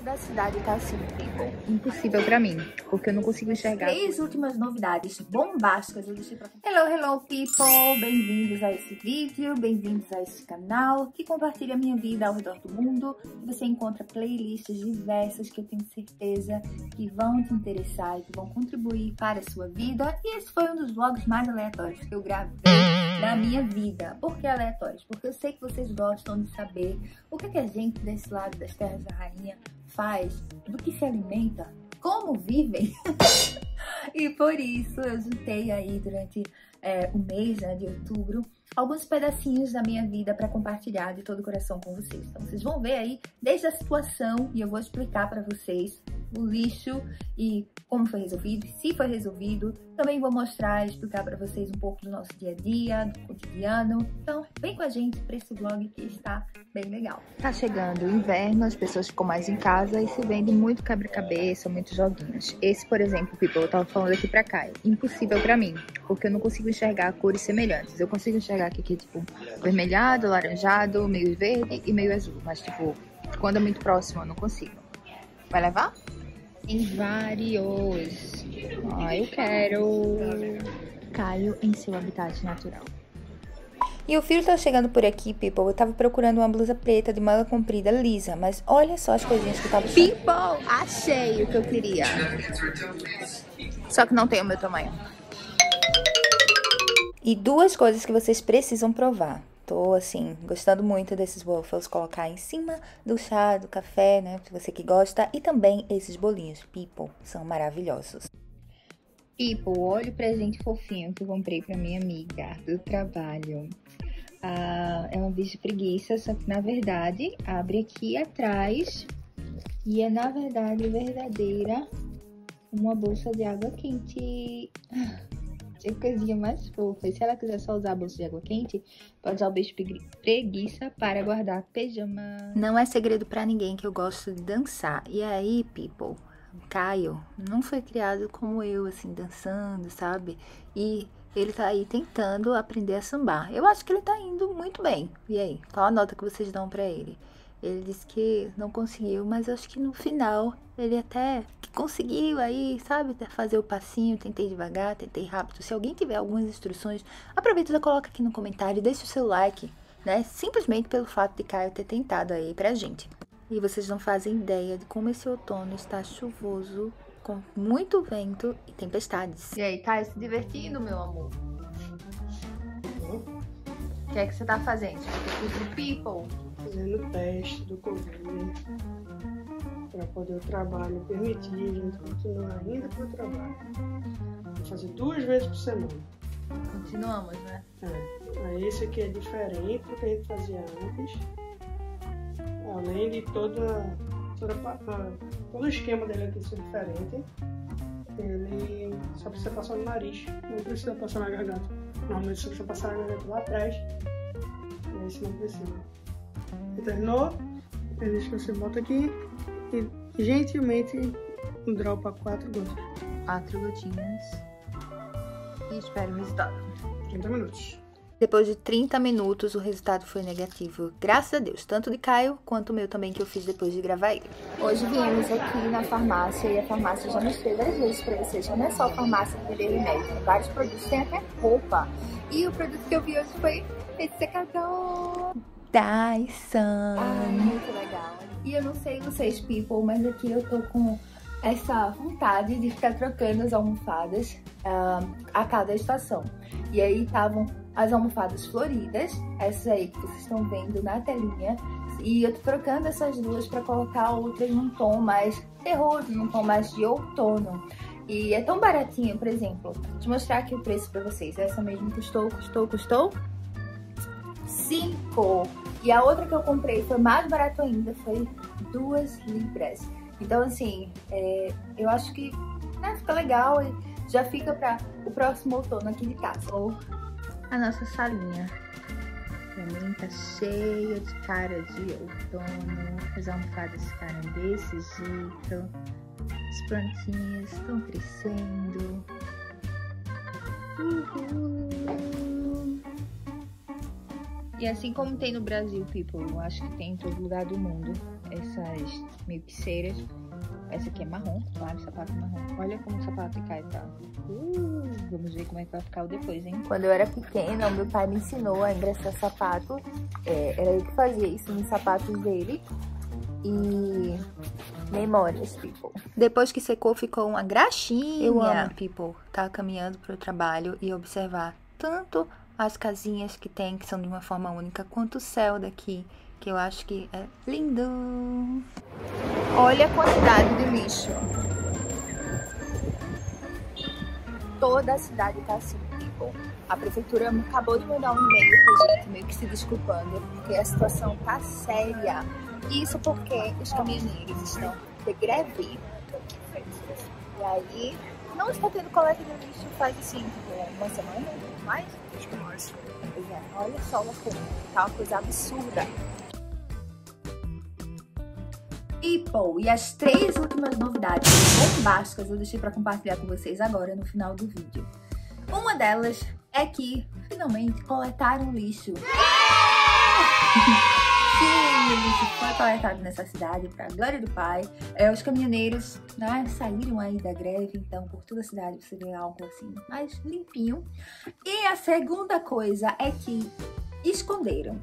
da cidade tá assim, people. Impossível pra mim, porque eu não consigo enxergar. 3 últimas novidades bombásticas eu deixei pra... Hello, people! Bem-vindos a esse vídeo, bem-vindos a esse canal que compartilha a minha vida ao redor do mundo. Você encontra playlists diversas que eu tenho certeza que vão te interessar e que vão contribuir para a sua vida. E esse foi um dos vlogs mais aleatórios que eu gravei na minha vida. Por que aleatórios? Porque eu sei que vocês gostam de saber o que a gente desse lado das terras da rainha faz, do que se alimenta, como vivem. E por isso eu juntei aí durante o mês, né, de outubro, alguns pedacinhos da minha vida para compartilhar de todo o coração com vocês. Então vocês vão ver aí desde a situação e eu vou explicar para vocês o lixo e como foi resolvido, se foi resolvido. Também vou mostrar e explicar para vocês um pouco do nosso dia a dia, do cotidiano. Então vem com a gente para esse vlog que está bem legal. Tá chegando o inverno, as pessoas ficam mais em casa e se vende muito quebra-cabeça, muitos joguinhos. Esse, por exemplo, people, eu tava falando aqui pra Caio, impossível pra mim, porque eu não consigo enxergar cores semelhantes. Eu consigo enxergar aqui que é tipo vermelhado, laranjado, meio verde e meio azul, mas tipo, quando é muito próximo eu não consigo. Vai levar? Em vários. Eu quero. Caio em seu habitat natural. E o filho tá chegando por aqui, people. Eu tava procurando uma blusa preta de manga comprida lisa, mas olha só as coisinhas que eu tava achando. People, achei o que eu queria. Só que não tem o meu tamanho. E 2 coisas que vocês precisam provar. Tô, assim, gostando muito desses waffles, colocar em cima do chá, do café, né, se você que gosta. E também esses bolinhos, people, são maravilhosos. People, olha o presente fofinho que eu comprei pra minha amiga do trabalho. É uma bicho de preguiça, só que na verdade, abre aqui atrás e é na verdade verdadeira uma bolsa de água quente. Que coisinha mais fofa. E se ela quiser só usar a bolsa de água quente, pode usar o beijo preguiça para guardar pijama. Não é segredo pra ninguém que eu gosto de dançar. E aí, people, Caio não foi criado como eu, assim, dançando, sabe? E ele tá aí tentando aprender a sambar. Eu acho que ele tá indo muito bem. E aí, qual a nota que vocês dão pra ele? Ele disse que não conseguiu, mas eu acho que no final ele até conseguiu aí, sabe? Fazer o passinho, tentei devagar, tentei rápido. Se alguém tiver algumas instruções, aproveita e já coloca aqui no comentário, deixa o seu like, né? Simplesmente pelo fato de Caio ter tentado aí pra gente. E vocês não fazem ideia de como esse outono está chuvoso, com muito vento e tempestades. E aí, Caio, se divertindo, meu amor? O que é que você tá fazendo? Pro people? Fazendo teste do Covid para poder o trabalho permitir a gente continuar indo para o trabalho. Vou fazer 2 vezes por semana. Continuamos, né? Aí esse aqui é diferente do que a gente fazia antes. Além de todo o esquema dele aqui ser diferente, ele só precisa passar no nariz, não precisa passar na garganta. Normalmente você precisa passar na garganta lá atrás, e esse não precisa. Terminou, que você bota aqui e gentilmente dropa 4 gotas. 4 gotinhas. E espere o resultado. 30 minutos. Depois de 30 minutos, o resultado foi negativo. Graças a Deus, tanto de Caio quanto o meu também, que eu fiz depois de gravar ele. Hoje viemos aqui na farmácia e a farmácia já mostrei várias vezes pra vocês. Já não é só farmácia que vende remédio, tem vários produtos, tem até roupa. E o produto que eu vi hoje foi esse secador Dyson. Muito legal. E eu não sei vocês, people, mas aqui eu tô com essa vontade de ficar trocando as almofadas a cada estação. E aí estavam as almofadas floridas, essas aí que vocês estão vendo na telinha. E eu tô trocando essas duas pra colocar outras num tom mais terroso, num tom mais de outono. E é tão baratinho, por exemplo, deixa eu mostrar aqui o preço pra vocês. Essa mesmo custou 5. E a outra que eu comprei foi mais barato ainda, foi 2 libras. Então, assim, eu acho que fica legal e já fica para o próximo outono aqui de casa. Ou a nossa salinha. Pra mim tá cheia de cara de outono. As almofadas ficaram desse jeito. As plantinhas estão crescendo. E assim como tem no Brasil, people, eu acho que tem em todo lugar do mundo, essas meio que ceras. Essa aqui é marrom, claro, sapato marrom. Olha como o sapato cai, tá? Vamos ver como é que vai ficar o depois, hein? Quando eu era pequena, meu pai me ensinou a engraxar sapato. Era ele que fazia isso nos sapatos dele. E memórias, people. Depois que secou, ficou uma graxinha. Eu amo, people, tá caminhando pro trabalho e observar tanto as casinhas que tem, que são de uma forma única, quanto o céu daqui, que eu acho que é lindo. Olha a quantidade de lixo. Toda a cidade tá assim, people. A prefeitura acabou de mandar um e-mail pra gente, meio que se desculpando, porque a situação tá séria. Isso porque os caminhoneiros estão de greve. E aí, não está tendo coleta de lixo faz assim, tipo, uma semana, mais? Acho que mais. Pois é, olha só uma coisa, tá uma coisa absurda. People, e as 3 últimas novidades bombásticas eu deixei para compartilhar com vocês agora no final do vídeo. Uma delas é que finalmente coletaram lixo. Sim, o lixo foi coletado nessa cidade, para a glória do Pai. Os caminhoneiros, né, saíram aí da greve, então por toda a cidade você vê algo assim mais limpinho. E a segunda coisa é que esconderam,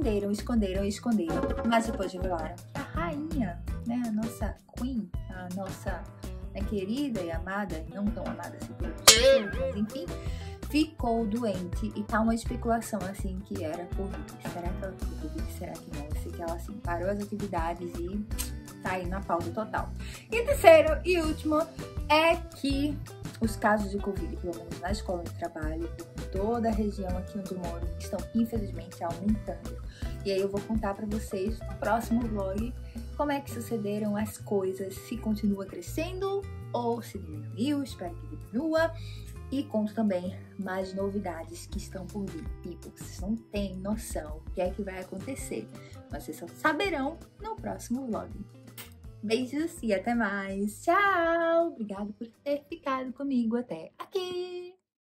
mas depois revelaram que a rainha, né, a nossa queen, a nossa, né, querida e amada, e não tão amada assim por pessoas, mas enfim, ficou doente e tá uma especulação assim que era Covid. Será que ela teve Covid? Será que não? Eu sei que ela assim parou as atividades e tá aí na pausa total. E terceiro e último é que os casos de Covid, pelo menos na escola de trabalho, por toda a região aqui onde eu moro, estão infelizmente aumentando. E aí eu vou contar pra vocês no próximo vlog como é que sucederam as coisas, se continua crescendo ou se diminuiu, espero que diminua. E conto também mais novidades que estão por vir. People, vocês não têm noção do que é que vai acontecer, mas vocês só saberão no próximo vlog. Beijos e até mais. Tchau! Obrigada por ter ficado comigo até aqui.